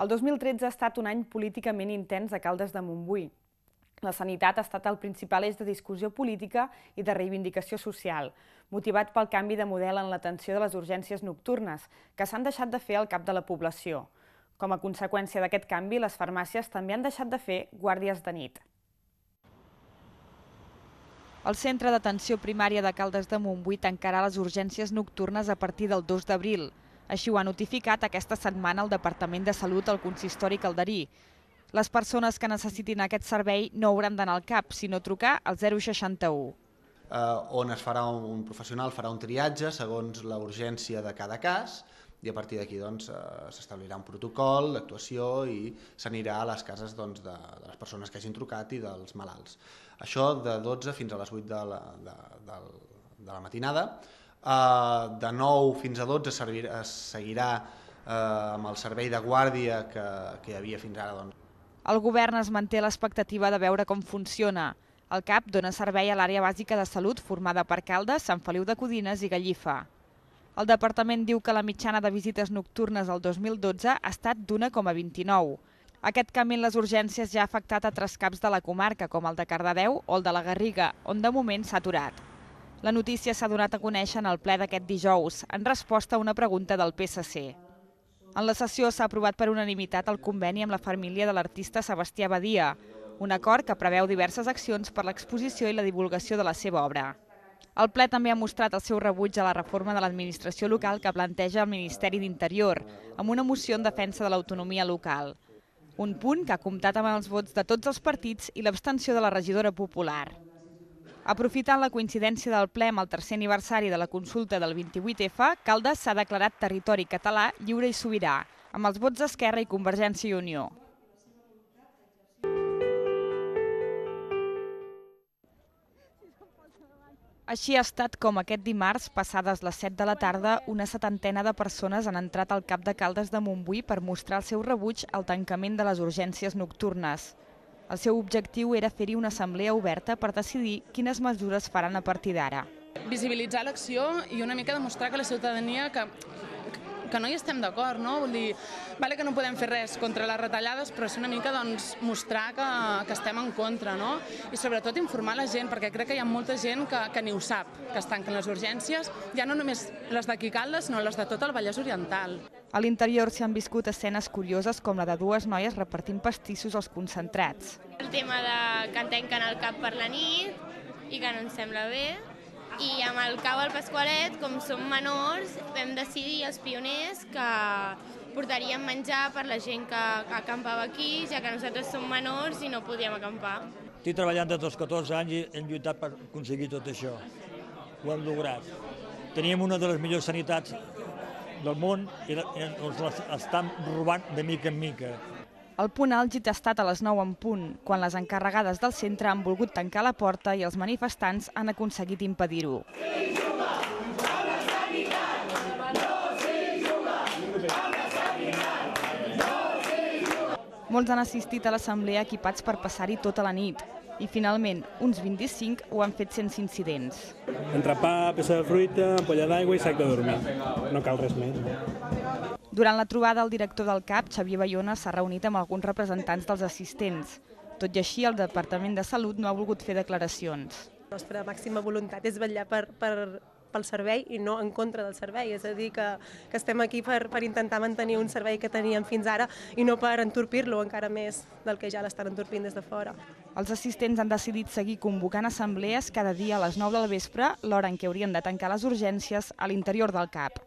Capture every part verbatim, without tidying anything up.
El dos mil tretze ha estat un any políticament intens a Caldes de Montbui. La sanitat ha estat el principal eix de discussió política i de reivindicació social, motivat pel canvi de model en l'atenció de les urgències nocturnes, que s'han deixat de fer al cap de la població. Com a conseqüència d'aquest canvi, les farmàcies també han deixat de fer guàrdies de nit. El Centre d'Atenció Primària de Caldes de Montbui tancarà les urgències nocturnes a partir del dos d'abril. Així ho ha notificat aquesta setmana el Departament de Salut al Consistori calderí. Les persones que necessitin aquest servei no hauran d'anar al CAP, sinó trucar al zero seixanta-u. On es farà un professional farà un triatge segons la urgència de cada cas i a partir d'aquí s'establirà un protocol d'actuació i s'anirà a les cases de les persones que hagin trucat i dels malalts. Això de dotze fins a les vuit de la matinada. De nou fins a dotze es seguirà amb el servei de guàrdia que hi havia fins ara. El govern es manté a l'expectativa de veure com funciona. El CAP dona servei a l'àrea bàsica de salut formada per Caldes, Sant Feliu de Codines i Gallifa. El departament diu que la mitjana de visites nocturnes el dos mil dotze ha estat d'una coma vint-i-nou. Aquest canvi en les urgències ja ha afectat altres caps de la comarca, com el de Cardedeu o el de la Garriga, on de moment s'ha aturat. La notícia s'ha donat a conèixer en el ple d'aquest dijous, en resposta a una pregunta del P S C. En la sessió s'ha aprovat per unanimitat el conveni amb la família de l'artista Sebastià Badia, un acord que preveu diverses accions per l'exposició i la divulgació de la seva obra. El ple també ha mostrat el seu rebuig a la reforma de l'administració local que planteja el Ministeri d'Interior, amb una moció en defensa de l'autonomia local. Un punt que ha comptat amb els vots de tots els partits i l'abstenció de la regidora popular. Aprofitant la coincidència del ple amb el tercer aniversari de la consulta del vint-i-vuit efa, Caldes s'ha declarat territori català lliure i sobirà, amb els vots d'Esquerra i Convergència i Unió. Així ha estat com aquest dimarts, passades les set de la tarda, una setantena de persones han entrat al CAP de Caldes de Montbui per mostrar el seu rebuig al tancament de les urgències nocturnes. El seu objectiu era fer-hi una assemblea oberta per decidir quines mesures faran a partir d'ara. Visibilitzar l'acció i una mica demostrar que la ciutadania que, que no hi estem d'acord, no? Vull dir, vale que no podem fer res contra les retallades, però és una mica doncs, mostrar que, que estem en contra, no? I sobretot informar la gent, perquè crec que hi ha molta gent que, que ni ho sap, que es tanquen les urgències, ja no només les d'aquí Caldes, sinó les de tot el Vallès Oriental. A l'interior s'hi han viscut escenes curioses com la de dues noies repartint pastissos als concentrats. El tema de que tanquen el CAP per la nit i que no ens sembla bé. I amb el cau al Pasqualet, com som menors, vam decidir els pioners que portaríem menjar per la gent que acampava aquí, ja que nosaltres som menors i no podíem acampar. Estic treballant des dels catorze anys i hem lluitat per aconseguir tot això. Ho hem lograt. Teníem una de les millors sanitats del món i ens l'estan robant de mica en mica. El punt àlgid ha estat a les nou en punt, quan les encarregades del centre han volgut tancar la porta i els manifestants han aconseguit impedir-ho. Molts han assistit a l'assemblea equipats per passar-hi tota la nit i, finalment, uns vint-i-cinc ho han fet sense incidents. Entrepà, peça de fruita, ampolla d'aigua i sac de dormir. No cal res més. Durant la trobada, el director del CAP, Xavier Bayona, s'ha reunit amb alguns representants dels assistents. Tot i així, el Departament de Salut no ha volgut fer declaracions. La nostra màxima voluntat és vetllar per, per, pel servei i no en contra del servei. És a dir, que, que estem aquí per, per intentar mantenir un servei que teníem fins ara i no per entorpir-lo encara més del que ja l'estan entorpint des de fora. Els assistents han decidit seguir convocant assemblees cada dia a les nou del vespre, l'hora en què haurien de tancar les urgències a l'interior del CAP.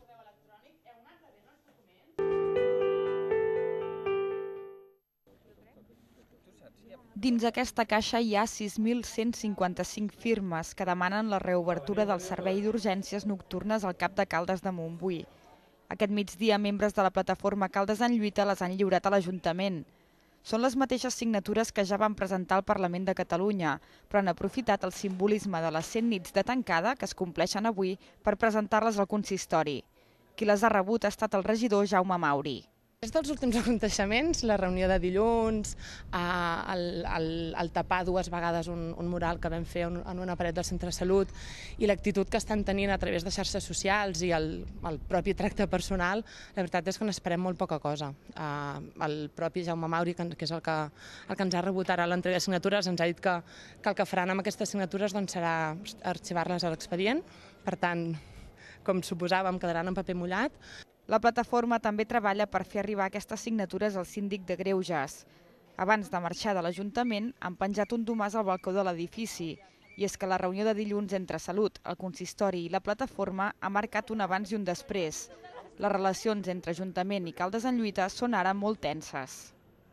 Dins aquesta caixa hi ha sis mil cent cinquanta-cinc firmes que demanen la reobertura del servei d'urgències nocturnes al CAP de Caldes de Montbui. Aquest migdia, membres de la plataforma Caldes en Lluita les han lliurat a l'Ajuntament. Són les mateixes signatures que ja van presentar al Parlament de Catalunya, però han aprofitat el simbolisme de les cent nits de tancada que es compleixen avui per presentar-les al consistori. Qui les ha rebut ha estat el regidor Jaume Mauri. Des dels últims aconteixements, la reunió de dilluns, el, el, el tapar dues vegades un, un mural que vam fer en una paret del centre de salut i l'actitud que estan tenint a través de xarxes socials i el, el propi tracte personal, la veritat és que n'esperem molt poca cosa. Uh, el propi Jaume Mauri, que és el que, el que ens ha rebut ara l'entrega de signatures, ens ha dit que, que el que faran amb aquestes signatures doncs, serà arxivar-les a l'expedient. Per tant, com suposàvem, quedaran en paper mullat. La plataforma també treballa per fer arribar aquestes signatures al síndic de Greuges. Abans de marxar de l'Ajuntament, han penjat un domàs al balcó de l'edifici. I és que la reunió de dilluns entre Salut, el consistori i la plataforma ha marcat un abans i un després. Les relacions entre Ajuntament i Caldes en Lluita són ara molt tenses.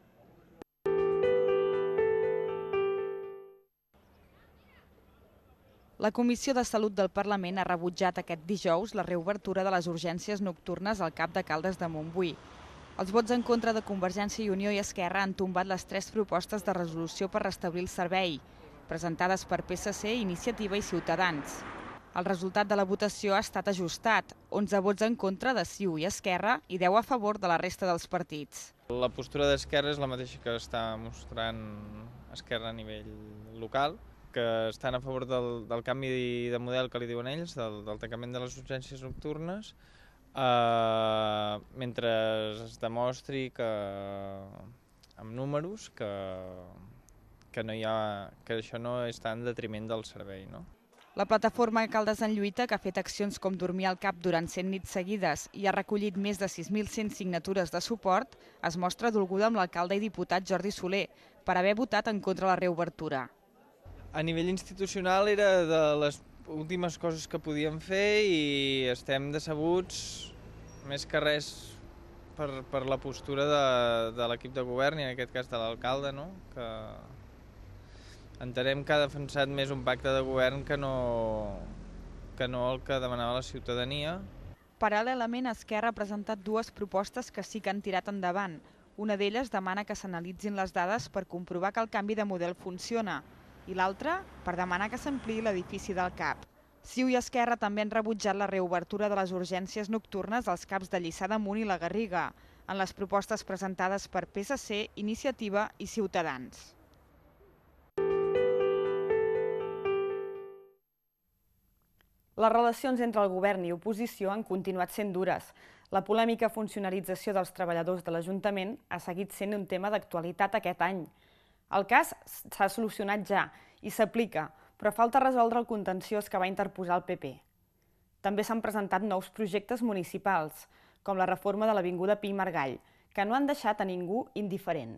La Comissió de Salut del Parlament ha rebutjat aquest dijous la reobertura de les urgències nocturnes al CAP de Caldes de Montbui. Els vots en contra de Convergència i Unió i Esquerra han tombat les tres propostes de resolució per restablir el servei, presentades per P S C, Iniciativa i Ciutadans. El resultat de la votació ha estat ajustat, onze vots en contra de C I U i Esquerra i deu a favor de la resta dels partits. La postura d'Esquerra és la mateixa que està mostrant Esquerra a nivell local, que estan a favor del, del canvi de model que li diuen ells, del, del tancament de les urgències nocturnes, eh, mentre es demostri que, amb números que, que, no hi ha, que això no està en detriment del servei. No? La plataforma Caldes en Lluita, que ha fet accions com dormir al CAP durant cent nits seguides i ha recollit més de sis mil cent signatures de suport, es mostra dolguda amb l'alcalde i diputat Jordi Soler per haver votat en contra la reobertura. A nivell institucional era de les últimes coses que podíem fer i estem decebuts més que res per, per la postura de, de l'equip de govern i en aquest cas de l'alcalde, no? Que entenem que ha defensat més un pacte de govern que no, que no el que demanava la ciutadania. Paral·lelament, Esquerra ha presentat dues propostes que sí que han tirat endavant. Una d'elles demana que s'analitzin les dades per comprovar que el canvi de model funciona, i l'altra per demanar que s'ampliï l'edifici del CAP. C I U i Esquerra també han rebutjat la reobertura de les urgències nocturnes als CAPs de Lliçà d'Amunt i la Garriga, en les propostes presentades per P S C, Iniciativa i Ciutadans. Les relacions entre el govern i oposició han continuat sent dures. La polèmica funcionarització dels treballadors de l'Ajuntament ha seguit sent un tema d'actualitat aquest any. El cas s'ha solucionat ja i s'aplica, però falta resoldre el contenciós que va interposar el P P. També s'han presentat nous projectes municipals, com la reforma de l'Avinguda Pi i Margall, que no han deixat a ningú indiferent.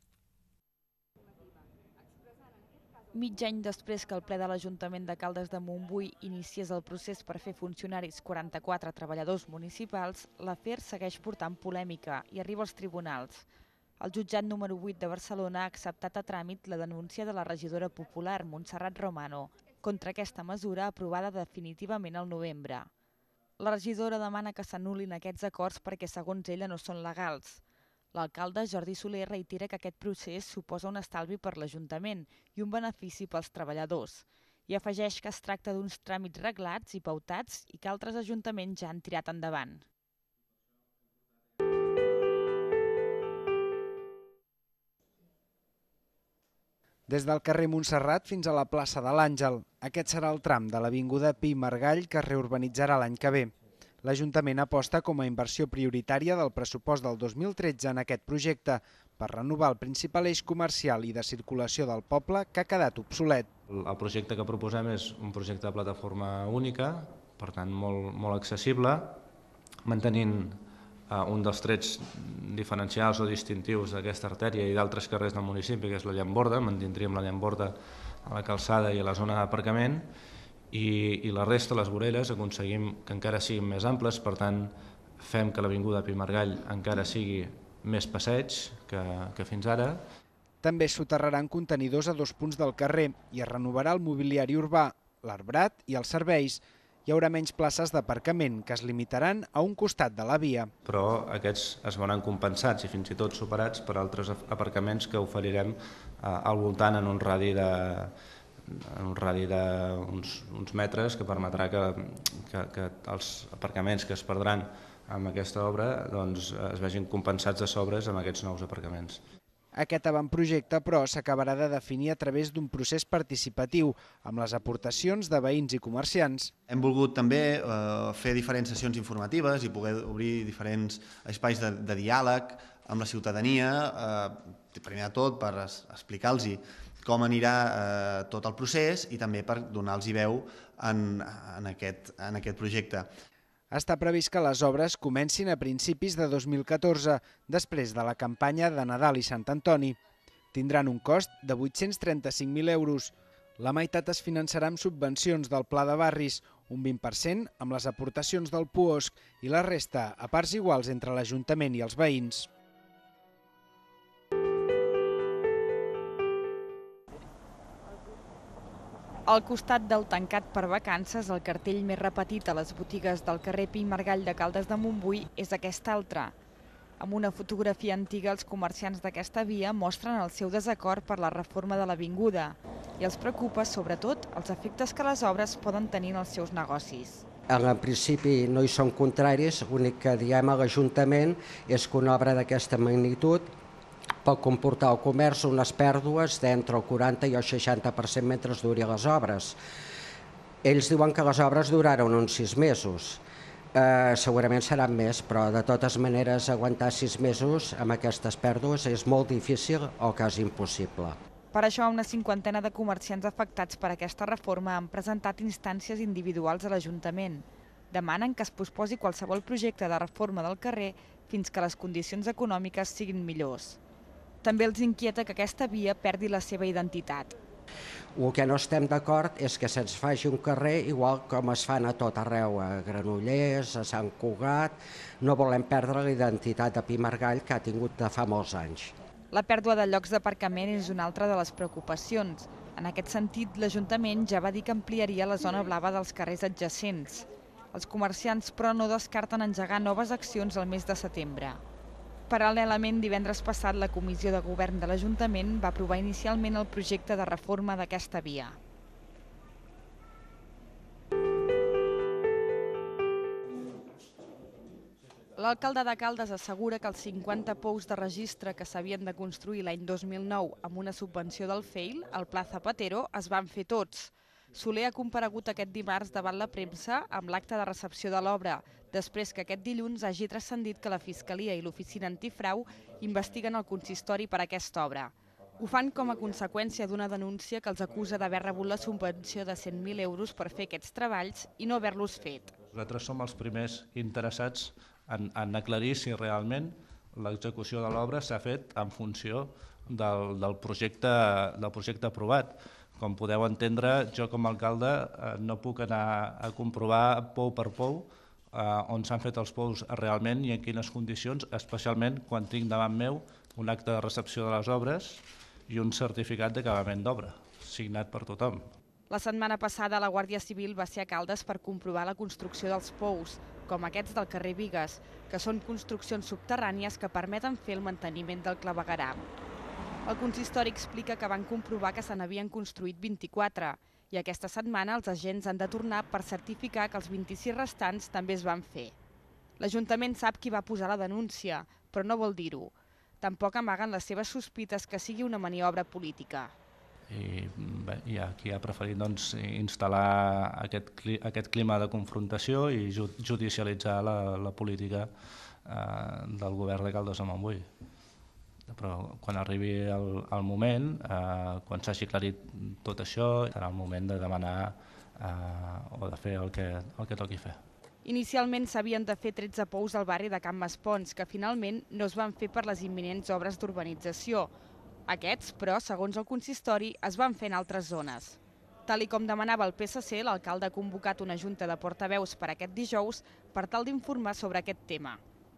Mig any després que el ple de l'Ajuntament de Caldes de Montbui iniciés el procés per fer funcionaris quaranta-quatre treballadors municipals, l'afer segueix portant polèmica i arriba als tribunals. El jutjat número vuit de Barcelona ha acceptat a tràmit la denúncia de la regidora popular Montserrat Romano contra aquesta mesura aprovada definitivament al novembre. La regidora demana que s'anul·lin aquests acords perquè, segons ella, no són legals. L'alcalde Jordi Soler reitera que aquest procés suposa un estalvi per l'Ajuntament i un benefici pels treballadors. I afegeix que es tracta d'uns tràmits reglats i pautats i que altres ajuntaments ja han tirat endavant. Des del carrer Montserrat fins a la plaça de l'Àngel. Aquest serà el tram de l'Avinguda Pi i Margall que es reurbanitzarà l'any que ve. L'Ajuntament aposta com a inversió prioritària del pressupost del dos mil tretze en aquest projecte per renovar el principal eix comercial i de circulació del poble que ha quedat obsolet. El projecte que proposem és un projecte de plataforma única, per tant molt, molt accessible, mantenint un dels trets diferencials o distintius d'aquesta artèria i d'altres carrers del municipi, que és la llamborda. Mantindríem la llamborda a la calçada i a la zona d'aparcament i, i la resta, les voreres, aconseguim que encara siguin més amples, per tant fem que l'Avinguda Pi i Margall encara sigui més passeig que, que fins ara. També es soterraran contenidors a dos punts del carrer i es renovarà el mobiliari urbà, l'arbrat i els serveis. Hi haurà menys places d'aparcament, que es limitaran a un costat de la via. Però aquests es veuran compensats i fins i tot superats per altres aparcaments que oferirem al voltant en un radi de en un radi d'uns uns metres que permetrà que, que, que els aparcaments que es perdran amb aquesta obra doncs, es vegin compensats de sobres amb aquests nous aparcaments. Aquest avantprojecte, però, s'acabarà de definir a través d'un procés participatiu, amb les aportacions de veïns i comerciants. Hem volgut també eh, fer diferents sessions informatives i poder obrir diferents espais de, de diàleg amb la ciutadania, eh, primer de tot per explicar-los com anirà eh, tot el procés i també per donar-los veu en, en, aquest, en aquest projecte. Està previst que les obres comencin a principis de dos mil catorze, després de la campanya de Nadal i Sant Antoni. Tindran un cost de vuit-cents trenta-cinc mil euros. La meitat es finançarà amb subvencions del Pla de Barris, un vint per cent amb les aportacions del Puosc i la resta a parts iguals entre l'Ajuntament i els veïns. Al costat del tancat per vacances, el cartell més repetit a les botigues del carrer Pi i Margall de Caldes de Montbui és aquest altre. Amb una fotografia antiga, els comerciants d'aquesta via mostren el seu desacord per la reforma de l'avinguda i els preocupa, sobretot, els efectes que les obres poden tenir en els seus negocis. En principi no hi són contraris, l'únic que diem a l'Ajuntament és que una obra d'aquesta magnitud pot comportar al comerç unes pèrdues d'entre el quaranta i el seixanta per cent mentre duri les obres. Ells diuen que les obres duraran uns sis mesos. Eh, segurament seran més, però de totes maneres aguantar sis mesos amb aquestes pèrdues és molt difícil o quasi impossible. Per això, una cinquantena de comerciants afectats per aquesta reforma han presentat instàncies individuals a l'Ajuntament. Demanen que es posposi qualsevol projecte de reforma del carrer fins que les condicions econòmiques siguin millors. També els inquieta que aquesta via perdi la seva identitat. El que no estem d'acord és que se'ns faci un carrer igual com es fan a tot arreu, a Granollers, a Sant Cugat. No volem perdre la identitat de Pi i Margall que ha tingut de fa molts anys. La pèrdua de llocs d'aparcament és una altra de les preocupacions. En aquest sentit, l'Ajuntament ja va dir que ampliaria la zona blava dels carrers adjacents. Els comerciants, però, no descarten engegar noves accions al mes de setembre. Paral·lelament, divendres passat, la Comissió de Govern de l'Ajuntament va aprovar inicialment el projecte de reforma d'aquesta via. L'alcalde de Caldes assegura que els cinquanta pous de registre que s'havien de construir l'any dos mil nou amb una subvenció del F E I L, al Pla Zapatero, es van fer tots. Soler ha comparegut aquest dimarts davant la premsa amb l'acte de recepció de l'obra, després que aquest dilluns hagi transcendit que la Fiscalia i l'Oficina Antifrau investiguen el consistori per aquesta obra. Ho fan com a conseqüència d'una denúncia que els acusa d'haver rebut la subvenció de cent mil euros per fer aquests treballs i no haver-los fet. Nosaltres som els primers interessats en, en aclarir si realment l'execució de l'obra s'ha fet en funció del, del, projecte, del projecte aprovat. Com podeu entendre, jo com a alcalde no puc anar a comprovar pou per pou on s'han fet els pous realment i en quines condicions, especialment quan tinc davant meu un acte de recepció de les obres i un certificat d'acabament d'obra, signat per tothom. La setmana passada la Guàrdia Civil va ser a Caldes per comprovar la construcció dels pous, com aquests del carrer Bigues, que són construccions subterrànies que permeten fer el manteniment del clavegueram. El consistori explica que van comprovar que se n'havien construït vint-i-quatre i aquesta setmana els agents han de tornar per certificar que els vint-i-sis restants també es van fer. L'Ajuntament sap qui va posar la denúncia, però no vol dir-ho. Tampoc amaguen les seves sospites que sigui una maniobra política. I bé, hi ha qui ha preferit doncs, instal·lar aquest, aquest clima de confrontació i judicialitzar la, la política eh, del govern de Caldes de Montbui. Però quan arribi el, el moment, eh, quan s'hagi aclarit tot això, serà el moment de demanar eh, o de fer el que, el que toqui fer. Inicialment s'havien de fer tretze pous al barri de Can Maspons, que finalment no es van fer per les imminents obres d'urbanització. Aquests, però, segons el consistori, es van fer en altres zones. Tal i com demanava el P S C, l'alcalde ha convocat una junta de portaveus per aquest dijous per tal d'informar sobre aquest tema.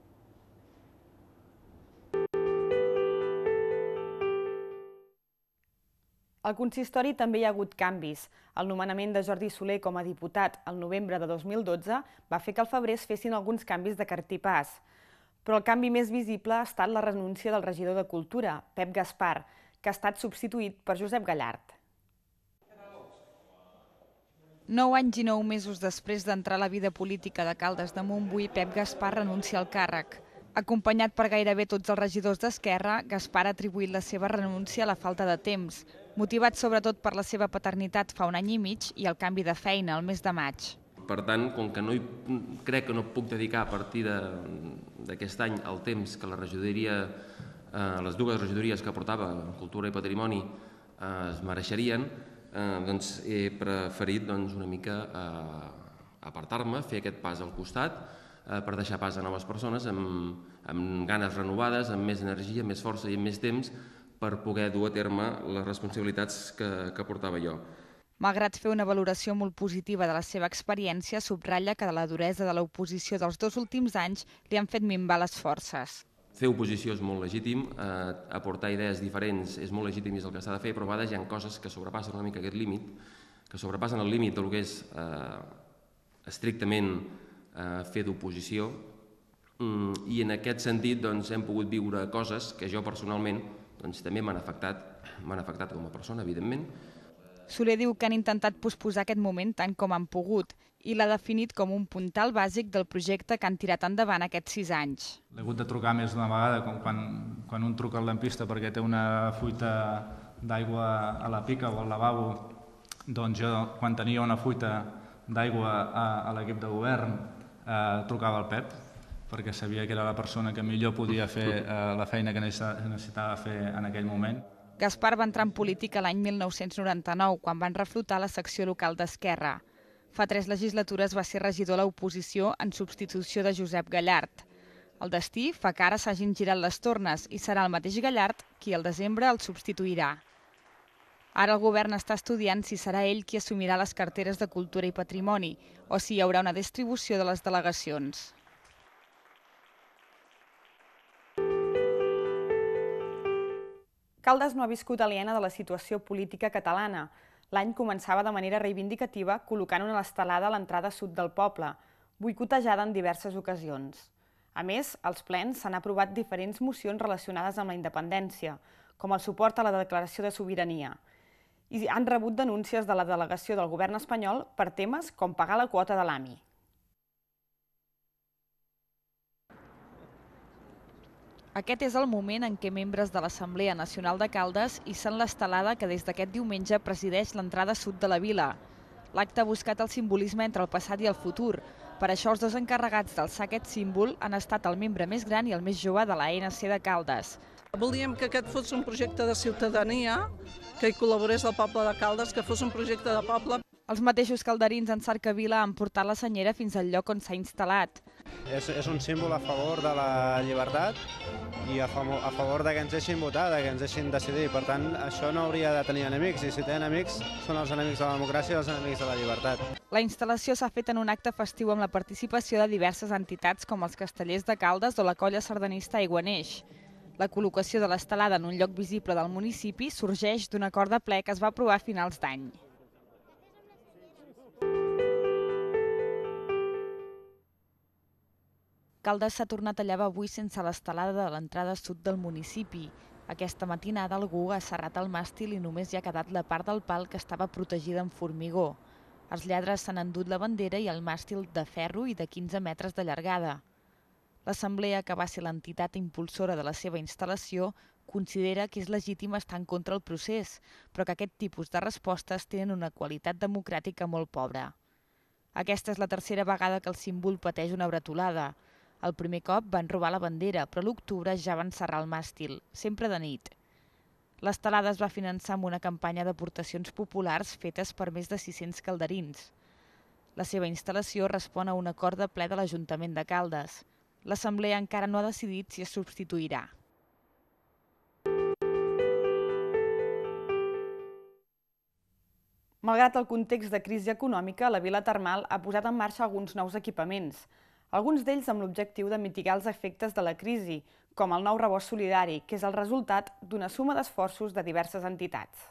Al consistori també hi ha hagut canvis. El nomenament de Jordi Soler com a diputat el novembre de dos mil dotze va fer que al febrer es fessin alguns canvis de cartipàs. Però el canvi més visible ha estat la renúncia del regidor de Cultura, Pep Gaspar, que ha estat substituït per Josep Gallart. Nou anys i nou mesos després d'entrar a la vida política de Caldes de Montbui, Pep Gaspar renuncia al càrrec. Acompanyat per gairebé tots els regidors d'Esquerra, Gaspar ha atribuït la seva renúncia a la falta de temps, motivat sobretot per la seva paternitat fa un any i mig i el canvi de feina el mes de maig. Per tant, com que no hi, crec que no puc dedicar a partir d'aquest any el temps que la regidoria, eh, les dues regidories que portava, Cultura i Patrimoni, eh, es mereixerien, eh, doncs he preferit doncs, una mica eh, apartar-me, fer aquest pas al costat, eh, per deixar pas a noves persones amb, amb ganes renovades, amb més energia, més força i amb més temps per poder dur a terme les responsabilitats que, que portava jo. Malgrat fer una valoració molt positiva de la seva experiència, subratlla que de la duresa de l'oposició dels dos últims anys li han fet minvar les forces. Fer oposició és molt legítim, eh, aportar idees diferents és molt legítim i és el que s'ha de fer, però a vegades hi ha coses que sobrepassen una mica aquest límit, que sobrepassen el límit del que és eh, estrictament eh, fer d'oposició, mm, i en aquest sentit doncs, hem pogut viure coses que jo personalment doncs, també m'han afectat, m'han afectat com a persona, evidentment. Soler diu que han intentat posposar aquest moment tant com han pogut i l'ha definit com un puntal bàsic del projecte que han tirat endavant aquests sis anys. L'he hagut de trucar més d'una vegada, com quan, quan un truca al lampista perquè té una fuita d'aigua a la pica o al lavabo, doncs jo, quan tenia una fuita d'aigua a, a l'equip de govern, eh, trucava al Pep, perquè sabia que era la persona que millor podia fer eh, la feina que necessitava fer en aquell moment. Gaspar va entrar en política l'any mil nou-cents noranta-nou, quan van reflotar la secció local d'Esquerra. Fa tres legislatures va ser regidor a l'oposició en substitució de Josep Gallard. El destí fa que ara s'hagin girat les tornes i serà el mateix Gallard qui al desembre el substituirà. Ara el govern està estudiant si serà ell qui assumirà les carteres de Cultura i Patrimoni o si hi haurà una distribució de les delegacions. Caldes no ha viscut aliena de la situació política catalana. L'any començava de manera reivindicativa col·locant una estelada a l'entrada sud del poble, boicotejada en diverses ocasions. A més, als plens s'han aprovat diferents mocions relacionades amb la independència, com el suport a la declaració de sobirania, i han rebut denúncies de la delegació del govern espanyol per temes com pagar la quota de l'A M I. Aquest és el moment en què membres de l'Assemblea Nacional de Caldes hissen l'estelada que des d'aquest diumenge presideix l'entrada sud de la vila. L'acte ha buscat el simbolisme entre el passat i el futur. Per això els dos encarregats d'alçar aquest símbol han estat el membre més gran i el més jove de l'A N C de Caldes. Volíem que aquest fos un projecte de ciutadania, que hi col·laborés el poble de Caldes, que fos un projecte de poble. Els mateixos calderins en Cercavila han portat la senyera fins al lloc on s'ha instal·lat. És, és un símbol a favor de la llibertat i a favor, a favor de que ens deixin votar, de que ens deixin decidir. Per tant, això no hauria de tenir enemics, i si té enemics són els enemics de la democràcia i els enemics de la llibertat. La instal·lació s'ha fet en un acte festiu amb la participació de diverses entitats com els Castellers de Caldes o la colla sardanista Aiguaneix. La col·locació de l'estelada en un lloc visible del municipi sorgeix d'un acord de ple que es va aprovar a finals d'any. Caldes s'ha tornat a llevar avui sense l'estelada de l'entrada sud del municipi. Aquesta matinada algú ha serrat el màstil i només hi ha quedat la part del pal que estava protegida amb formigó. Els lladres s'han endut la bandera i el màstil de ferro i de quinze metres de llargada. L'Assemblea, que va ser l'entitat impulsora de la seva instal·lació, considera que és legítim estar en contra del procés, però que aquest tipus de respostes tenen una qualitat democràtica molt pobra. Aquesta és la tercera vegada que el símbol pateix una bretolada. El primer cop van robar la bandera, però a l'octubre ja van serrar el màstil, sempre de nit. L'estelada es va finançar amb una campanya d'aportacions populars fetes per més de sis-cents calderins. La seva instal·lació respon a un acord de ple de l'Ajuntament de Caldes. L'Assemblea encara no ha decidit si es substituirà. Malgrat el context de crisi econòmica, la Vila Termal ha posat en marxa alguns nous equipaments, alguns d'ells amb l'objectiu de mitigar els efectes de la crisi, com el nou rebost solidari, que és el resultat d'una suma d'esforços de diverses entitats.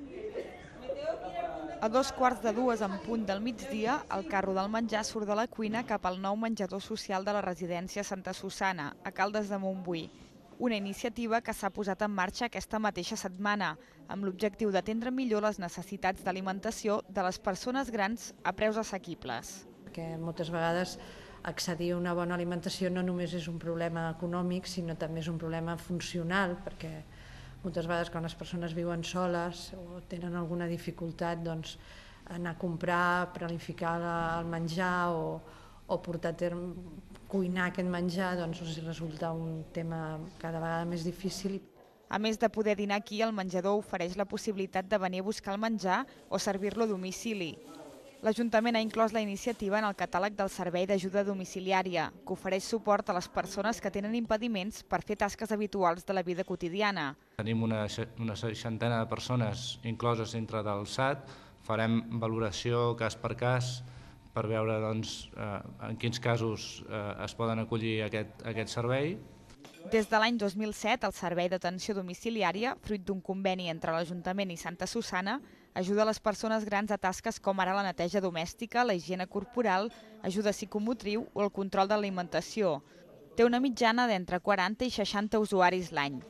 A dos quarts de dues en punt del migdia, el carro del menjar surt de la cuina cap al nou menjador social de la residència Santa Susana, a Caldes de Montbui. una iniciativa que s'ha posat en marxa aquesta mateixa setmana, amb l'objectiu d'atendre millor les necessitats d'alimentació de les persones grans a preus assequibles. Perquè moltes vegades accedir a una bona alimentació no només és un problema econòmic, sinó també és un problema funcional, perquè moltes vegades quan les persones viuen soles o tenen alguna dificultat, doncs, anar a comprar, planificar el menjar o, o portar a terme, cuinar aquest menjar, doncs els resulta un tema cada vegada més difícil. A més de poder dinar aquí, el menjador ofereix la possibilitat de venir a buscar el menjar o servir-lo a domicili. L'Ajuntament ha inclòs la iniciativa en el catàleg del Servei d'Ajuda Domiciliària, que ofereix suport a les persones que tenen impediments per fer tasques habituals de la vida quotidiana. Tenim una, una seixantena de persones incloses dintre del S A T, farem valoració cas per cas per veure doncs, eh, en quins casos eh, es poden acollir a aquest, a aquest servei. Des de l'any dos mil set, el Servei d'Atenció Domiciliària, fruit d'un conveni entre l'Ajuntament i Santa Susana, ajuda les persones grans a tasques com ara la neteja domèstica, la higiene corporal, ajuda psicomotriu o el control de l'alimentació. Té una mitjana d'entre quaranta i seixanta usuaris l'any.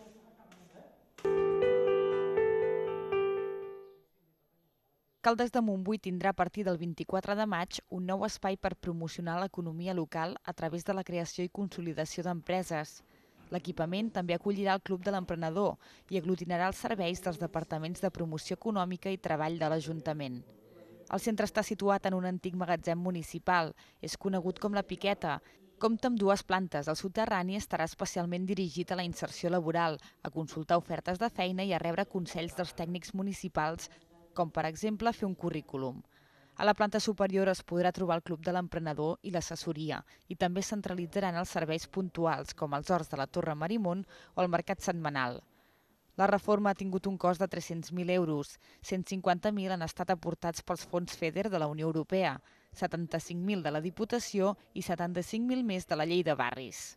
Caldes de Montbui tindrà a partir del vint-i-quatre de maig un nou espai per promocionar l'economia local a través de la creació i consolidació d'empreses. L'equipament també acollirà el Club de l'Emprenedor i aglutinarà els serveis dels departaments de promoció econòmica i treball de l'Ajuntament. El centre està situat en un antic magatzem municipal, és conegut com la Piqueta. Compta amb dues plantes, el soterrani estarà especialment dirigit a la inserció laboral, a consultar ofertes de feina i a rebre consells dels tècnics municipals, com per exemple fer un currículum. A la planta superior es podrà trobar el Club de l'Emprenedor i l'assessoria i també es centralitzaran els serveis puntuals com els horts de la Torre Marimón o el mercat setmanal. La reforma ha tingut un cost de tres-cents mil euros, cent cinquanta mil han estat aportats pels fons FEDER de la Unió Europea, setanta-cinc mil de la Diputació i setanta-cinc mil més de la Llei de Barris.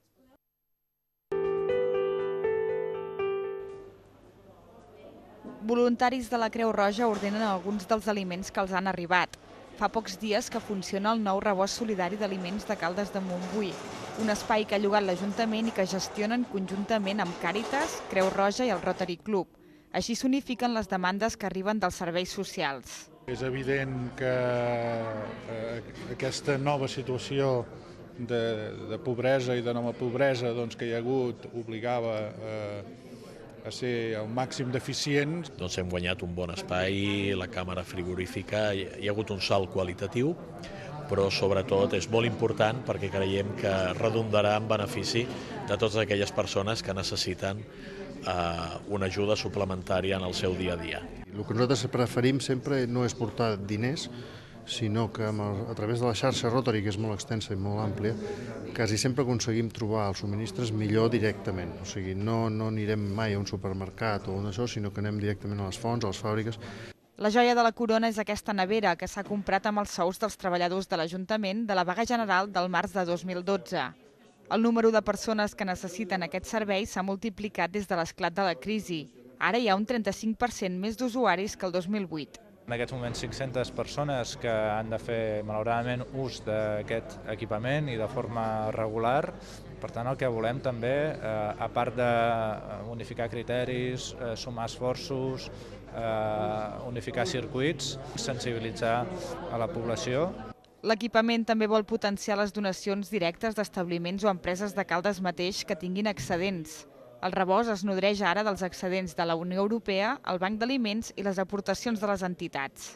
Voluntaris de la Creu Roja ordenen alguns dels aliments que els han arribat. Fa pocs dies que funciona el nou rebost solidari d'aliments de Caldes de Montbui, un espai que ha llogat l'Ajuntament i que gestionen conjuntament amb Càritas, Creu Roja i el Rotary Club. Així s'unifiquen les demandes que arriben dels serveis socials. És evident que eh, aquesta nova situació de, de pobresa i de nova pobresa doncs, que hi ha hagut obligava eh, a ser al màxim d'eficients. Doncs hem guanyat un bon espai, la càmera frigorífica, hi ha hagut un salt qualitatiu, però sobretot és molt important perquè creiem que redundarà en benefici de totes aquelles persones que necessiten eh, una ajuda suplementària en el seu dia a dia. El que nosaltres preferim sempre no és portar diners, sinó que a través de la xarxa Rotary, que és molt extensa i molt àmplia, quasi sempre aconseguim trobar els subministres millor directament. O sigui, no, no anirem mai a un supermercat o un això, sinó que anem directament a les fonts, a les fàbriques. La joia de la corona és aquesta nevera que s'ha comprat amb els sous dels treballadors de l'Ajuntament de la vaga general del març de dos mil dotze. El número de persones que necessiten aquest servei s'ha multiplicat des de l'esclat de la crisi. Ara hi ha un trenta-cinc per cent més d'usuaris que el dos mil vuit. En aquests moments cinc-centes persones que han de fer, malauradament, ús d'aquest equipament i de forma regular. Per tant, el que volem també, eh, a part d'unificar criteris, eh, sumar esforços, eh, unificar circuits, sensibilitzar a la població. L'equipament també vol potenciar les donacions directes d'establiments o empreses de Caldes mateix que tinguin excedents. El rebost es nodreix ara dels excedents de la Unió Europea, el Banc d'Aliments i les aportacions de les entitats.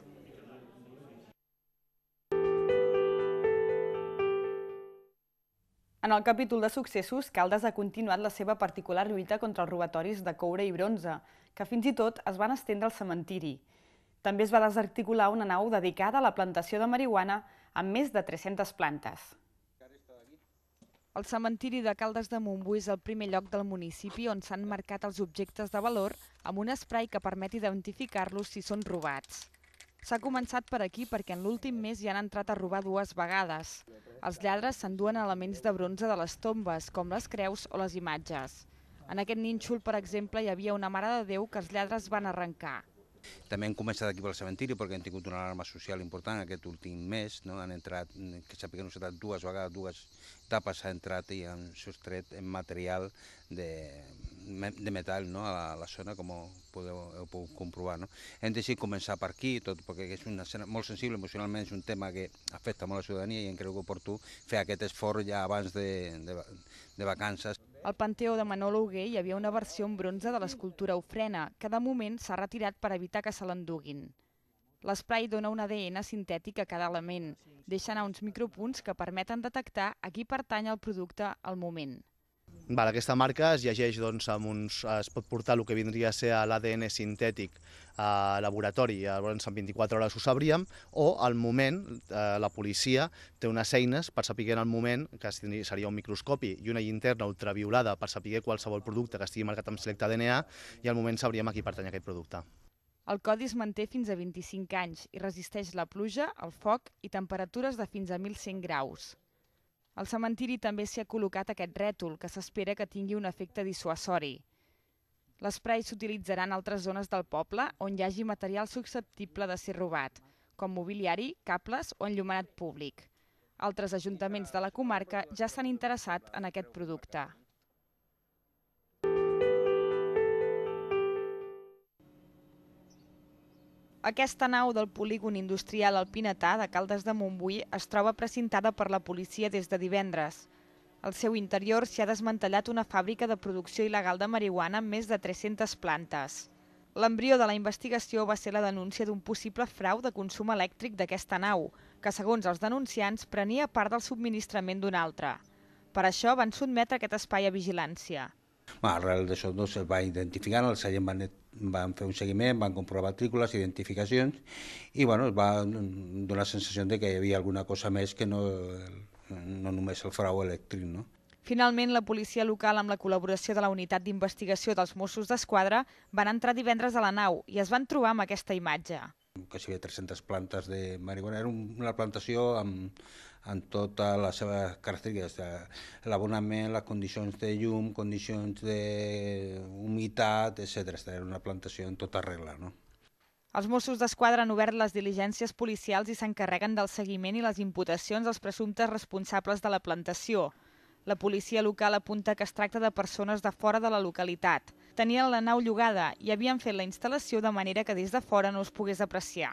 En el capítol de successos, Caldes ha continuat la seva particular lluita contra els robatoris de coure i bronze, que fins i tot es van estendre al cementiri. També es va desarticular una nau dedicada a la plantació de marihuana amb més de tres-centes plantes. El cementiri de Caldes de Montbui és el primer lloc del municipi on s'han marcat els objectes de valor amb un esprai que permet identificar-los si són robats. S'ha començat per aquí perquè en l'últim mes hi han entrat a robar dues vegades. Els lladres s'enduen elements de bronze de les tombes, com les creus o les imatges. En aquest nínxol, per exemple, hi havia una Mare de Déu que els lladres van arrencar. També hem començat aquí pel cementiri perquè hem tingut una alarma social important aquest últim mes, no? Han entrat, que sàpiga que no s'ha entrat dues vegades, dues etapes s'ha entrat i han sostret material de, de metall, no? a la zona, com podeu, heu pogut comprovar. No? Hem decidit començar per aquí, tot perquè és una escena molt sensible, emocionalment és un tema que afecta molt la ciutadania i em creu que oportú fer aquest esforç ja abans de, de, de vacances. Al Panteó de Manolo Hugué hi havia una versió en bronze de l'escultura Ofrena, que de moment s'ha retirat per evitar que se l'enduguin. L'esprai dona un A D N sintètic a cada element, deixa anar uns micropunts que permeten detectar a qui pertany el producte al moment. Val, aquesta marca es llegeix, doncs, amb uns, es pot portar el que vindria a ser l'A D N sintètic a laboratori, llavors en vint-i-quatre hores ho sabríem, o al moment eh, la policia té unes eines per saber en el moment, que seria un microscopi i una llinterna ultraviolada per saber qualsevol producte que estigui marcat amb selecte D N A, i al moment sabríem a qui pertany aquest producte. El codi es manté fins a vint-i-cinc anys i resisteix la pluja, el foc i temperatures de fins a mil cent graus. Al cementiri també s'hi ha col·locat aquest rètol, que s'espera que tingui un efecte dissuasori. L'esprai s'utilitzarà en altres zones del poble on hi hagi material susceptible de ser robat, com mobiliari, cables o enllumenat públic. Altres ajuntaments de la comarca ja s'han interessat en aquest producte. Aquesta nau del polígon industrial Alpinetà de Caldes de Montbui es troba precintada per la policia des de divendres. Al seu interior s'hi ha desmantellat una fàbrica de producció il·legal de marihuana amb més de tres-centes plantes. L'embrió de la investigació va ser la denúncia d'un possible frau de consum elèctric d'aquesta nau, que segons els denunciants prenia part del subministrament d'un altre. Per això van sotmetre aquest espai a vigilància. Arrel d'això es va identificar, el seient van, van fer un seguiment, van comprovar matrícules, identificacions, i bueno, es va donar la sensació de que hi havia alguna cosa més que no, no només el frau elèctric. No? Finalment, la policia local, amb la col·laboració de la Unitat d'Investigació dels Mossos d'Esquadra, van entrar divendres a la nau i es van trobar amb aquesta imatge. Que hi havia tres-centes plantes de marihuana, era una plantació amb, amb totes les seves característiques, l'abonament, les condicions de llum, condicions d'humitat, etcètera. Era una plantació en tota regla. No? Els Mossos d'Esquadra han obert les diligències policials i s'encarreguen del seguiment i les imputacions als presumptes responsables de la plantació. La policia local apunta que es tracta de persones de fora de la localitat. Tenien la nau llogada i havien fet la instal·lació de manera que des de fora no es pogués apreciar.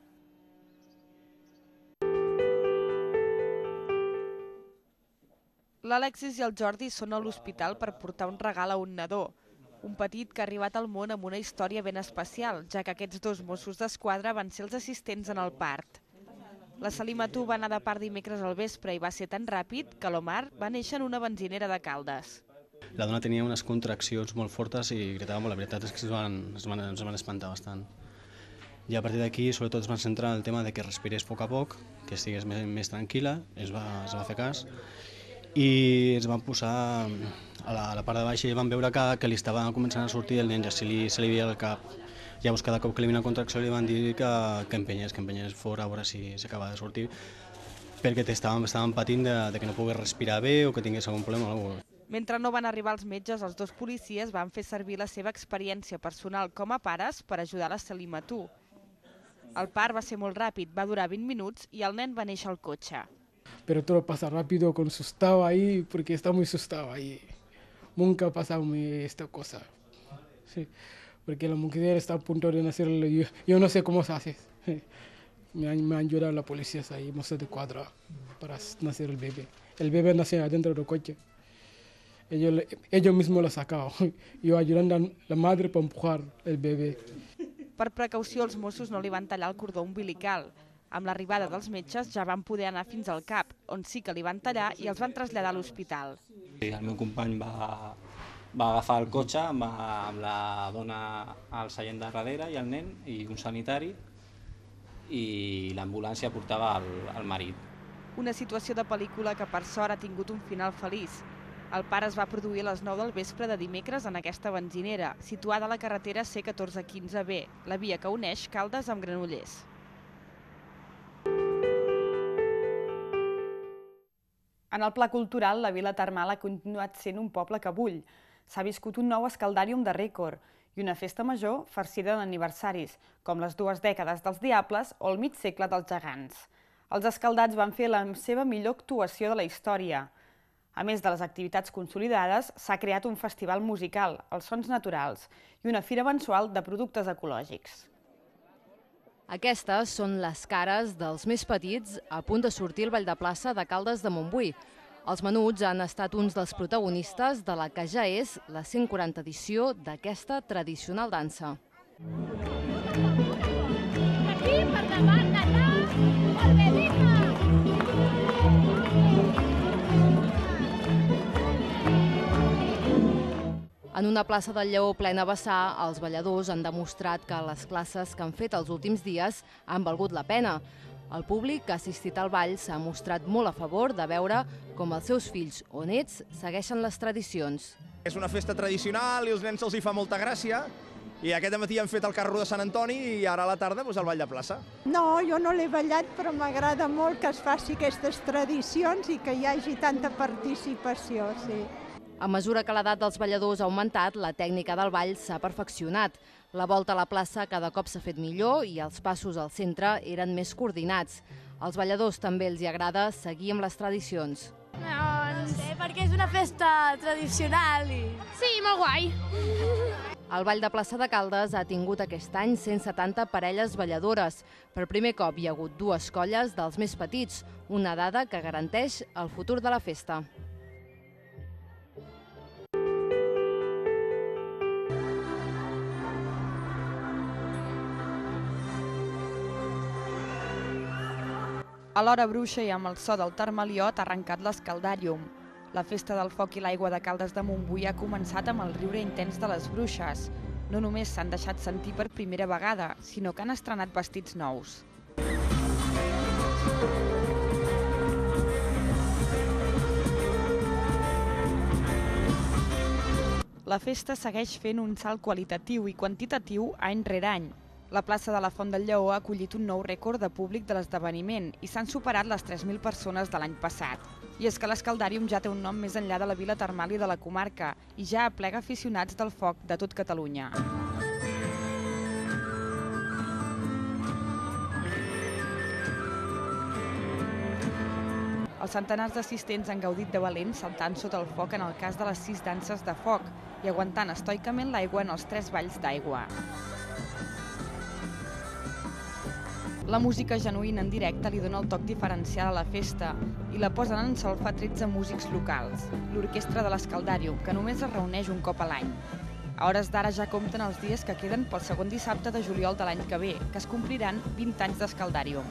L'Alexis i el Jordi són a l'hospital per portar un regal a un nadó. Un petit que ha arribat al món amb una història ben especial, ja que aquests dos Mossos d'Esquadra van ser els assistents en el part. La Salimatú va anar de part dimecres al vespre i va ser tan ràpid que l'Omar va néixer en una benzinera de Caldes. La dona tenia unes contraccions molt fortes i gritava molt. La veritat és que es van, es van, es van espantar bastant. I a partir d'aquí, sobretot, es van centrar en el tema de que respirés a poc a poc, que estigués més, més tranquil·la, es va, es va fer cas, i es van posar a la, a la part de baix i van veure que, que li estava començant a sortir el nen, ja se li, se li veia el cap. Llavors, cada cop que li havia una contracció li van dir que, que empenyés, que empenyés fora a veure si s'acaba de sortir, perquè estaven, estaven patint de, de que no pogués respirar bé o que tingués algun problema o alguna cosa. Mentre no van arribar els metges, els dos policies van fer servir la seva experiència personal com a pares per ajudar la Salimatú. El part va ser molt ràpid, va durar vint minuts i el nen va néixer al cotxe. Pero todo pasa rápido, con asustado ahí, porque está muy asustado ahí. Nunca ha pasado esta cosa. Sí, porque la mujer está a punto de nacer, yo, yo no sé cómo se hace. Me han, me han ayudado la policía ahí, Mossos de Escuadra, para nacer el bebé. El bebé nació adentro del coche. Ellos, ellos mismos lo sacaban. Yo ayudando a la madre para empujar el bebé. Per precaució, els Mossos no li van tallar el cordó umbilical. Amb l'arribada dels metges ja van poder anar fins al cap, on sí que li van tallar i els van traslladar a l'hospital. El meu company va, va agafar el cotxe amb, amb la dona al seient de darrere i el nen i un sanitari, i l'ambulància portava el, el marit. Una situació de pel·lícula que per sort ha tingut un final feliç. El part es va produir a les nou del vespre de dimecres en aquesta benzinera, situada a la carretera C catorze quinze B, la via que uneix Caldes amb Granollers. En el pla cultural, la Vila Termal ha continuat sent un poble que bull. S'ha viscut un nou escaldàrium de rècord i una festa major farcida d'aniversaris, com les dues dècades dels Diables o el mig segle dels Gegants. Els escaldats van fer la seva millor actuació de la història. A més de les activitats consolidades, s'ha creat un festival musical, els Sons Naturals, i una fira mensual de productes ecològics. Aquestes són les cares dels més petits a punt de sortir al Ball de Plaça de Caldes de Montbui. Els menuts han estat uns dels protagonistes de la que ja és la cent quaranta edició d'aquesta tradicional dansa. Aquí, per davant, allà, per Medina! En una plaça del Lleó plena a vessar, els balladors han demostrat que les classes que han fet els últims dies han valgut la pena. El públic que ha assistit al ball s'ha mostrat molt a favor de veure com els seus fills o nets segueixen les tradicions. És una festa tradicional i als nens se'ls hi fa molta gràcia. I aquest matí han fet el carro de Sant Antoni i ara a la tarda el ball de plaça. No, jo no l'he ballat, però m'agrada molt que es faci aquestes tradicions i que hi hagi tanta participació, sí. A mesura que l'edat dels balladors ha augmentat, la tècnica del ball s'ha perfeccionat. La volta a la plaça cada cop s'ha fet millor i els passos al centre eren més coordinats. Als balladors també els agrada seguir amb les tradicions. No, no sé, perquè és una festa tradicional i... Sí, molt guai. El Ball de Plaça de Caldes ha tingut aquest any cent setanta parelles balladores. Per primer cop hi ha hagut dues colles dels més petits, una dada que garanteix el futur de la festa. A l'hora bruixa i amb el so del Termaliot ha arrencat l'Escaldàrium. La festa del foc i l'aigua de Caldes de Montbui ha començat amb el riure intens de les bruixes. No només s'han deixat sentir per primera vegada, sinó que han estrenat vestits nous. La festa segueix fent un salt qualitatiu i quantitatiu any rere any. La plaça de la Font del Lleó ha acollit un nou rècord de públic de l'esdeveniment i s'han superat les tres mil persones de l'any passat. I és que l'Escaldàrium ja té un nom més enllà de la vila termal i de la comarca i ja aplega aficionats del foc de tot Catalunya. Els centenars d'assistents han gaudit de valent saltant sota el foc en el cas de les sis danses de foc i aguantant estoicament l'aigua en els tres balls d'aigua. La música genuïna en directe li dona el toc diferencial a la festa i la posen en sol fa tretze músics locals, l'Orquestra de l'Escaldàrium, que només es reuneix un cop a l'any. A hores d'ara ja compten els dies que queden pel segon dissabte de juliol de l'any que ve, que es compliran vint anys d'Escaldàrium.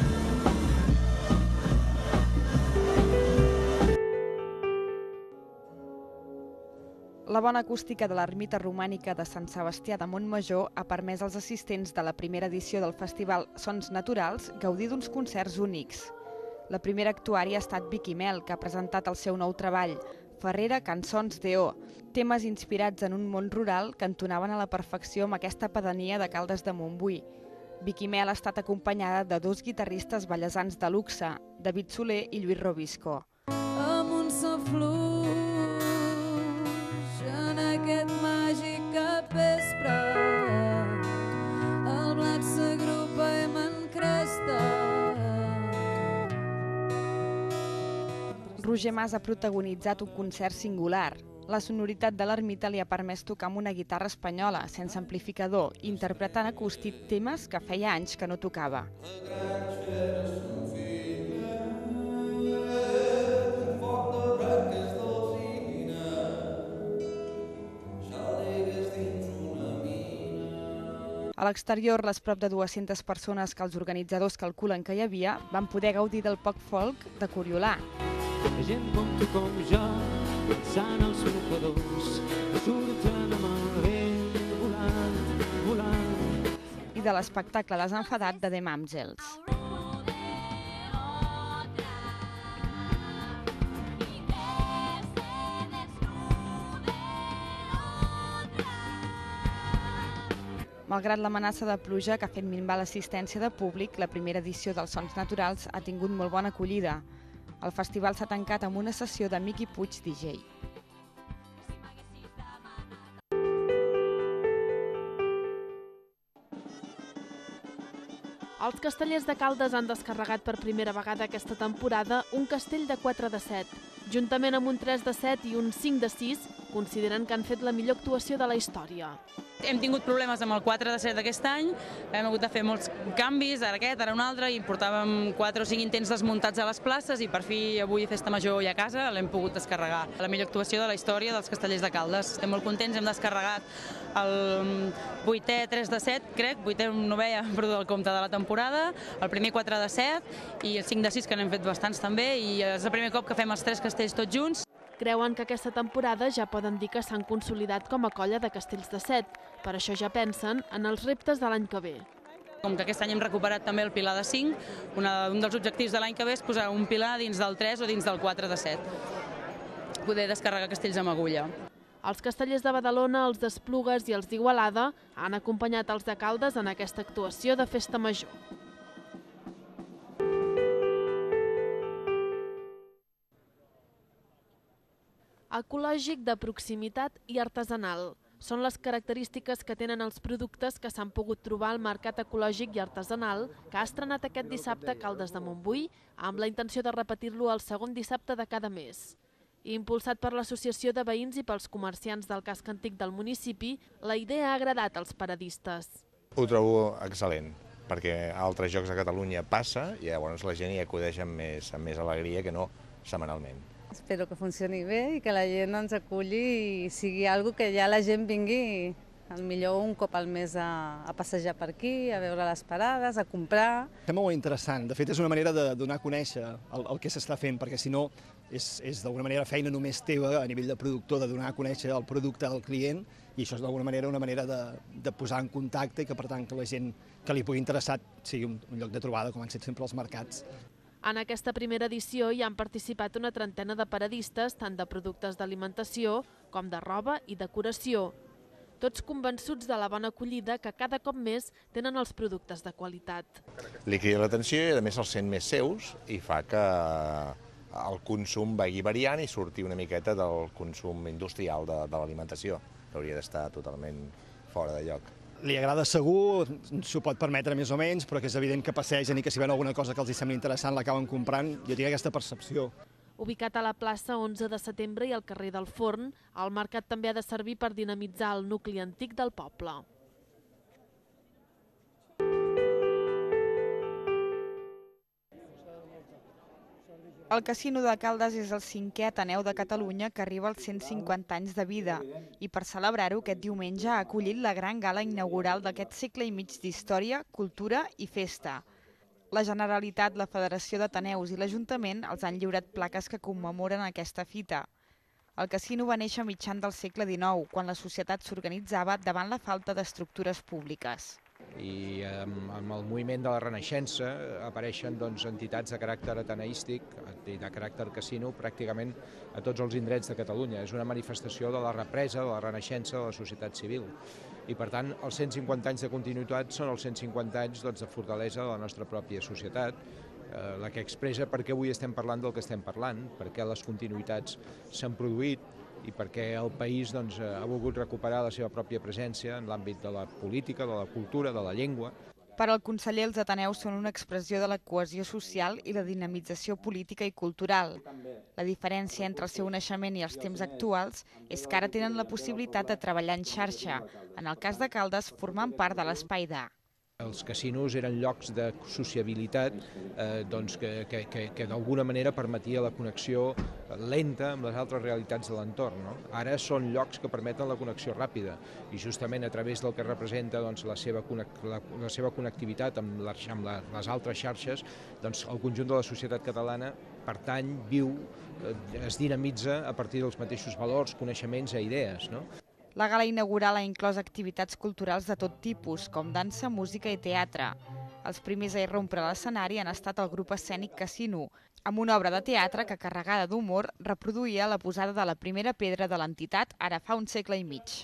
La bona acústica de l'ermita romànica de Sant Sebastià de Montmajor ha permès als assistents de la primera edició del festival Sons Naturals gaudir d'uns concerts únics. La primera actuària ha estat Vicky Mel, que ha presentat el seu nou treball, Ferrera Cançons d'E O, temes inspirats en un món rural que entonaven a la perfecció amb aquesta pedania de Caldes de Montbui. Vicky Mel ha estat acompanyada de dos guitarristes ballesans de luxe, David Soler i Lluís Robisco. Amb un so fluix en aquest màgic capvespre, el blat s'agrupa i m'encresta. Roger Mas ha protagonitzat un concert singular. La sonoritat de l'ermita li ha permès tocar amb una guitarra espanyola, sense amplificador, interpretant acústic temes que feia anys que no tocava. A l'exterior, les prop de dues-centes persones que els organitzadors calculen que hi havia van poder gaudir del poc folk de Coriolà. Gent com tu com jo, pensant els mocadors, que surten amb el vent volant, volant. I de l'espectacle desenfadat de The Mamsels. Malgrat l'amenaça de pluja que ha fet minvar l'assistència de públic, la primera edició dels Sons Naturals ha tingut molt bona acollida. El festival s'ha tancat amb una sessió de Miqui Puig D J. Els castellers de Caldes han descarregat per primera vegada aquesta temporada un castell de quatre de set. Juntament amb un tres de set i un cinc de sis, consideren que han fet la millor actuació de la història. Hem tingut problemes amb el quatre de set d'aquest any, hem hagut de fer molts canvis, ara aquest, ara un altre, i portàvem quatre o cinc intents desmuntats a les places i per fi avui, festa major i a casa, l'hem pogut descarregar. La millor actuació de la història dels castellers de Caldes. Estem molt contents, hem descarregat el vuitè tres de set, crec, vuitè novè, ja hem perdut el compte de la temporada, el primer quatre de set i el cinc de sis, que n'hem fet bastants també, i és el primer cop que fem els tres castells tots junts. Creuen que aquesta temporada ja poden dir que s'han consolidat com a colla de castells de set. Per això ja pensen en els reptes de l'any que ve. Com que aquest any hem recuperat també el pilar de cinc, un dels objectius de l'any que ve és posar un pilar dins del tres o dins del quatre de set. Poder descarregar castells amb agulla. Els castellers de Badalona, els d'Esplugues i els d'Igualada han acompanyat els de Caldes en aquesta actuació de festa major. Ecològic, de proximitat i artesanal. Són les característiques que tenen els productes que s'han pogut trobar al Mercat Ecològic i Artesanal, que ha estrenat aquest dissabte a Caldes de Montbui, amb la intenció de repetir-lo el segon dissabte de cada mes. Impulsat per l'Associació de Veïns i pels comerciants del casc antic del municipi, la idea ha agradat als paradistes. Ho trobo excel·lent, perquè a altres llocs de Catalunya passa i llavors la gent hi acudeix amb més, amb més alegria que no setmanalment. Espero que funcioni bé i que la gent ens aculli i sigui alguna que ja la gent vingui, millor un cop al mes a, a passejar per aquí, a veure les parades, a comprar. Sembla molt interessant. De fet, és una manera de donar a conèixer el, el que s'està fent, perquè si no és, és d'alguna manera feina només teva a nivell de productor, de donar a conèixer el producte al client, i això és d'alguna manera una manera de, de posar en contacte i que per tant que la gent que li pugui interessar sigui un, un lloc de trobada, com han set sempre els mercats. En aquesta primera edició hi han participat una trentena de paradistes, tant de productes d'alimentació com de roba i decoració. Tots convençuts de la bona acollida que cada cop més tenen els productes de qualitat. Li crida l'atenció i a més els sent més seus i fa que el consum vagi variant i surti una miqueta del consum industrial de, de l'alimentació, que hauria d'estar totalment fora de lloc. Li agrada segur, s'ho pot permetre més o menys, però que és evident que passegen i que si veuen alguna cosa que els sembla interessant l'acaben comprant. Jo tinc aquesta percepció. Ubicat a la plaça onze de setembre i al carrer del Forn, el mercat també ha de servir per dinamitzar el nucli antic del poble. El Casino de Caldes és el cinquè Ateneu de Catalunya que arriba als cent cinquanta anys de vida i per celebrar-ho aquest diumenge ha acollit la gran gala inaugural d'aquest segle i mig d'història, cultura i festa. La Generalitat, la Federació d'Ateneus i l'Ajuntament els han lliurat plaques que commemoren aquesta fita. El casino va néixer a mitjan del segle dinou, quan la societat s'organitzava davant la falta d'estructures públiques. I amb, amb el moviment de la Renaixença apareixen doncs, entitats de caràcter ateneístic i de caràcter casino pràcticament a tots els indrets de Catalunya. És una manifestació de la represa, de la Renaixença de la societat civil. I per tant, els cent cinquanta anys de continuïtat són els cent cinquanta anys doncs, de fortalesa de la nostra pròpia societat, eh, la que expressa per què avui estem parlant del que estem parlant, per què les continuïtats s'han produït, i perquè el país doncs, ha volgut recuperar la seva pròpia presència en l'àmbit de la política, de la cultura, de la llengua. Per al conseller, els Ateneus són una expressió de la cohesió social i la dinamització política i cultural. La diferència entre el seu naixement i els temps actuals és que ara tenen la possibilitat de treballar en xarxa, en el cas de Caldes formant part de l'Espai d'A. Els casinos eren llocs de sociabilitat eh, doncs que, que, que, que d'alguna manera permetia la connexió lenta amb les altres realitats de l'entorn. No? Ara són llocs que permeten la connexió ràpida i justament a través del que representa doncs, la, seva la, la seva connectivitat amb, la, amb la, les altres xarxes, doncs, el conjunt de la societat catalana pertany, viu, es dinamitza a partir dels mateixos valors, coneixements i idees. No? La gala inaugural ha inclòs activitats culturals de tot tipus, com dansa, música i teatre. Els primers a irrompre a l'escenari han estat el grup escènic Casino, amb una obra de teatre que, carregada d'humor, reproduïa la posada de la primera pedra de l'entitat ara fa un segle i mig.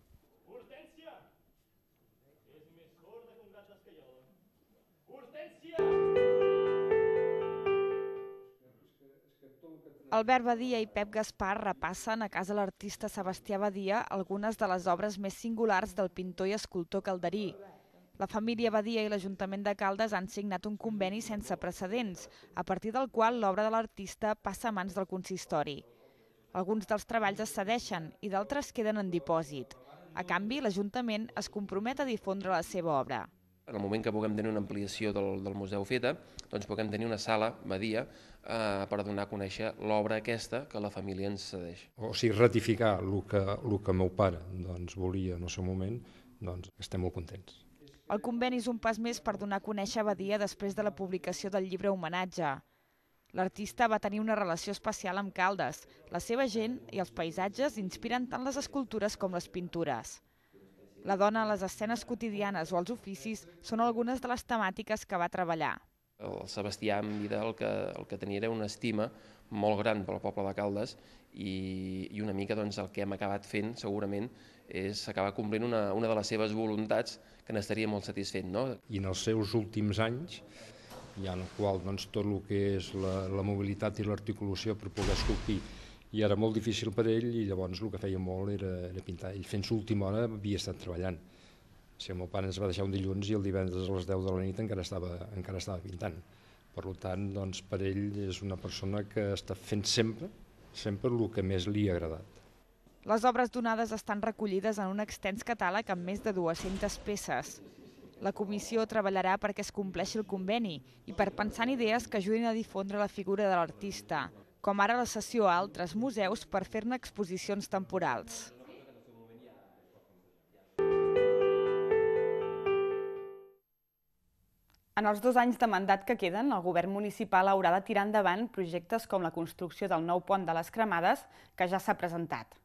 Albert Badia i Pep Gaspar repassen a casa l'artista Sebastià Badia algunes de les obres més singulars del pintor i escultor calderí. La família Badia i l'Ajuntament de Caldes han signat un conveni sense precedents, a partir del qual l'obra de l'artista passa a mans del consistori. Alguns dels treballs es cedeixen i d'altres queden en dipòsit. A canvi, l'Ajuntament es compromet a difondre la seva obra. En el moment que puguem tenir una ampliació del, del museu feta, doncs puguem tenir una sala, Badia, eh, per donar a conèixer l'obra aquesta que la família ens cedeix. O sigui, ratificar el que, el que el meu pare doncs, volia en el seu moment, doncs estem molt contents. El conveni és un pas més per donar a conèixer Badia després de la publicació del llibre Homenatge. L'artista va tenir una relació especial amb Caldes. La seva gent i els paisatges inspiren tant les escultures com les pintures. La dona a les escenes quotidianes o els oficis són algunes de les temàtiques que va treballar. El Sebastià em vida el que, el que tenia era una estima molt gran pel poble de Caldes i, i una mica doncs, el que hem acabat fent segurament és acabar complint una, una de les seves voluntats que n'estaria molt satisfet. No? I en els seus últims anys, ja en el qual doncs, tot el que és la, la mobilitat i l'articulació per poder esculpir i era molt difícil per ell i llavors el que feia molt era, era pintar. Ell fent l'última hora havia estat treballant. O sigui, el meu pare ens va deixar un dilluns i el divendres a les deu de la nit encara estava, encara estava pintant. Per tant, doncs, per ell és una persona que està fent sempre, sempre el que més li ha agradat. Les obres donades estan recollides en un extens catàleg amb més de dues-centes peces. La comissió treballarà perquè es compleixi el conveni i per pensar en idees que ajudin a difondre la figura de l'artista, com ara la cessió a altres museus per fer-ne exposicions temporals. En els dos anys de mandat que queden, el govern municipal haurà de tirar endavant projectes com la construcció del nou pont de les Cremades, que ja s'ha presentat.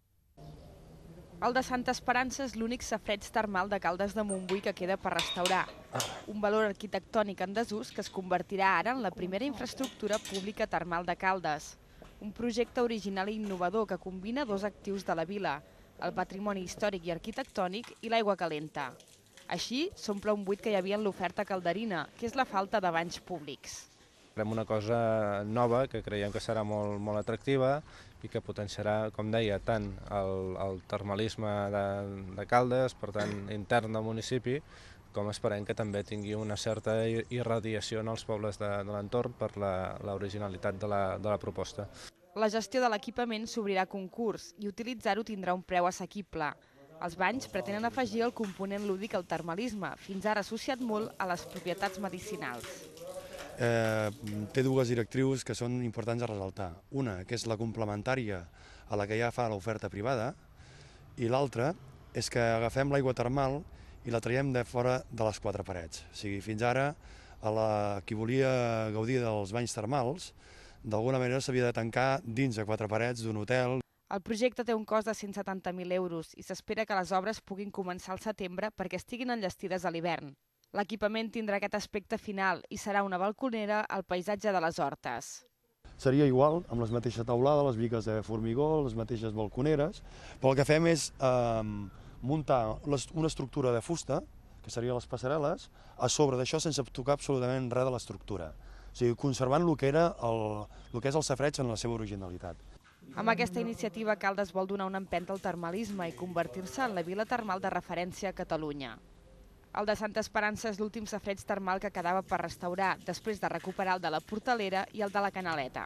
El de Santa Esperança és l'únic safareig termal de Caldes de Montbui que queda per restaurar. Un valor arquitectònic en desús que es convertirà ara en la primera infraestructura pública termal de Caldes. Un projecte original i innovador que combina dos actius de la vila, el patrimoni històric i arquitectònic i l'aigua calenta. Així, s'omple un buit que hi havia en l'oferta calderina, que és la falta de banys públics. Farem una cosa nova que creiem que serà molt, molt atractiva i que potenciarà, com deia, tant el, el termalisme de, de Caldes, per tant, intern del municipi, com esperem que també tingui una certa irradiació en els pobles de, de l'entorn per l'originalitat de, la, de la proposta. La gestió de l'equipament s'obrirà a concurs i utilitzar-ho tindrà un preu assequible. Els banys pretenen afegir el component lúdic al termalisme, fins ara associat molt a les propietats medicinals. Eh, té dues directrius que són importants a ressaltar. Una, que és la complementària a la que ja fa l'oferta privada, i l'altra és que agafem l'aigua termal i la traiem de fora de les quatre parets. O sigui, fins ara, a la, qui volia gaudir dels banys termals, d'alguna manera s'havia de tancar dins de quatre parets d'un hotel. El projecte té un cost de cent setanta mil euros i s'espera que les obres puguin començar al setembre perquè estiguin enllestides a l'hivern. L'equipament tindrà aquest aspecte final i serà una balconera al paisatge de les hortes. Seria igual, amb les mateixes teulades, les bigues de formigó, les mateixes balconeres, però el que fem és eh, muntar una estructura de fusta, que serien les passarel·les, a sobre d'això sense tocar absolutament res de l'estructura. O sigui, conservant el que, era el, el que és el safareig en la seva originalitat. Amb aquesta iniciativa, Caldes vol donar una empenta al termalisme i convertir-se en la vila termal de referència a Catalunya. El de Santa Esperança és l'últim safareig termal que quedava per restaurar, després de recuperar el de la Portalera i el de la Canaleta.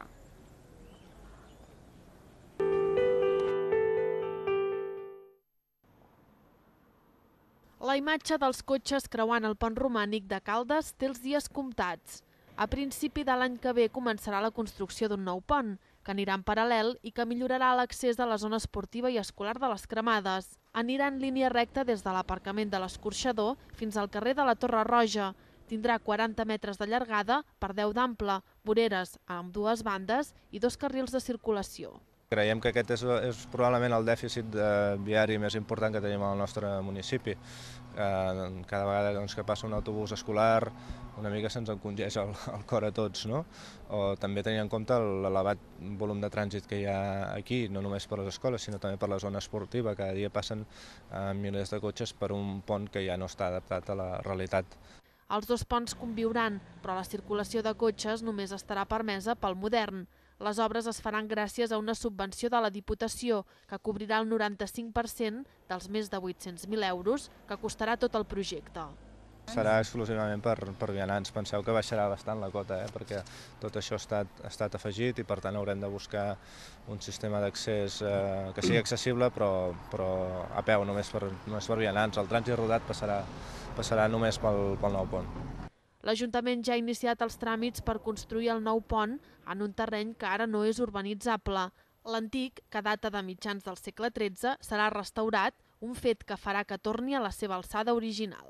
La imatge dels cotxes creuant el pont romànic de Caldes té els dies comptats. A principi de l'any que ve començarà la construcció d'un nou pont, que anirà en paral·lel i que millorarà l'accés de la zona esportiva i escolar de les Cremades. Anirà en línia recta des de l'aparcament de l'Escorxador fins al carrer de la Torre Roja. Tindrà quaranta metres de llargada per deu d'ample, voreres amb dues bandes i dos carrils de circulació. Creiem que aquest és, és probablement el dèficit viari més important que tenim al nostre municipi. Cada vegada doncs, que passa un autobús escolar una mica se'ns encongeix el, el cor a tots, no? O també tenint en compte l'elevat volum de trànsit que hi ha aquí, no només per les escoles, sinó també per la zona esportiva. Cada dia passen eh, milers de cotxes per un pont que ja no està adaptat a la realitat. Els dos ponts conviuran, però la circulació de cotxes només estarà permesa pel modern. Les obres es faran gràcies a una subvenció de la Diputació, que cobrirà el noranta-cinc per cent dels més de vuit-cents mil euros que costarà tot el projecte. Serà exclusivament per, per vianants. Penseu que baixarà bastant la cota, eh? perquè tot això ha estat, ha estat afegit i per tant haurem de buscar un sistema d'accés eh, que sigui accessible però, però a peu, només per, només per vianants. El trànsit rodat passarà, passarà només pel, pel nou pont. L'Ajuntament ja ha iniciat els tràmits per construir el nou pont en un terreny que ara no és urbanitzable. L'antic, que data de mitjans del segle tretze, serà restaurat, un fet que farà que torni a la seva alçada original.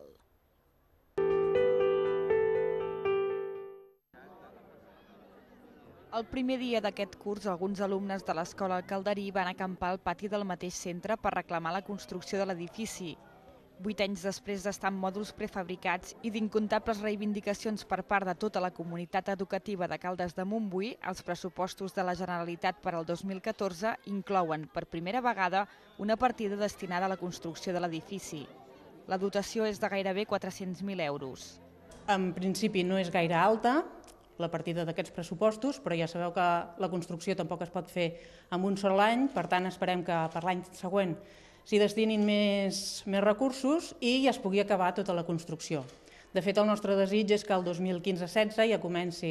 El primer dia d'aquest curs, alguns alumnes de l'Escola Calderí van acampar al pati del mateix centre per reclamar la construcció de l'edifici. Vuit anys després d'estar en mòduls prefabricats i d'incomptables reivindicacions per part de tota la comunitat educativa de Caldes de Montbui, els pressupostos de la Generalitat per al dos mil catorze inclouen, per primera vegada, una partida destinada a la construcció de l'edifici. La dotació és de gairebé quatre-cents mil euros. En principi no és gaire alta la partida d'aquests pressupostos, però ja sabeu que la construcció tampoc es pot fer en un sol any, per tant esperem que per l'any següent s'hi destinin més, més recursos i ja es pugui acabar tota la construcció. De fet, el nostre desig és que el dos mil quinze setze ja comenci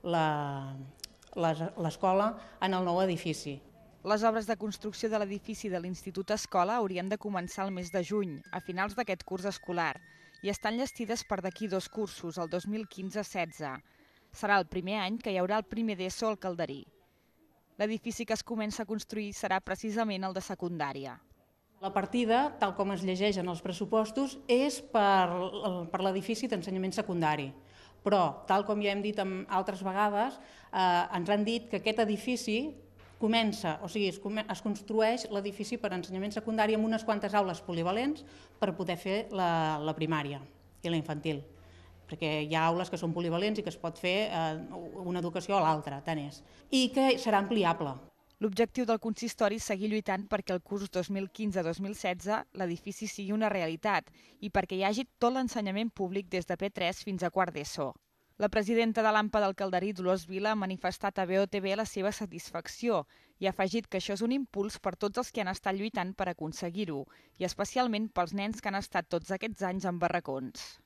l'escola en el nou edifici. Les obres de construcció de l'edifici de l'Institut Escola haurien de començar el mes de juny, a finals d'aquest curs escolar, i estan llestides per d'aquí dos cursos, el dos mil quinze setze. Serà el primer any que hi haurà el primer d'ESO al Calderí. L'edifici que es comença a construir serà precisament el de secundària. La partida, tal com es llegeix en els pressupostos, és per, per l'edifici d'ensenyament secundari. Però, tal com ja hem dit altres vegades, eh, ens han dit que aquest edifici comença, o sigui, es, es construeix l'edifici per ensenyament secundari amb unes quantes aules polivalents per poder fer la, la primària i la infantil. Perquè hi ha aules que són polivalents i que es pot fer eh, una educació a l'altra, tant és. I que serà ampliable. L'objectiu del consistori és seguir lluitant perquè el curs dos mil quinze dos mil setze l'edifici sigui una realitat i perquè hi hagi tot l'ensenyament públic des de P tres fins a quart d'ESO. La presidenta de l'AMPA del Calderí, Dolors Vila, ha manifestat a B O T V la seva satisfacció i ha afegit que això és un impuls per tots els que han estat lluitant per aconseguir-ho i especialment pels nens que han estat tots aquests anys en barracons.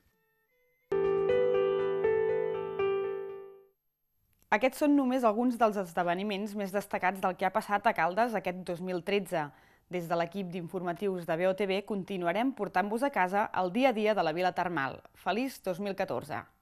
Aquests són només alguns dels esdeveniments més destacats del que ha passat a Caldes aquest dos mil tretze. Des de l'equip d'informatius de B O T V continuarem portant-vos a casa el dia a dia de la Vila Termal. Feliç dos mil catorze!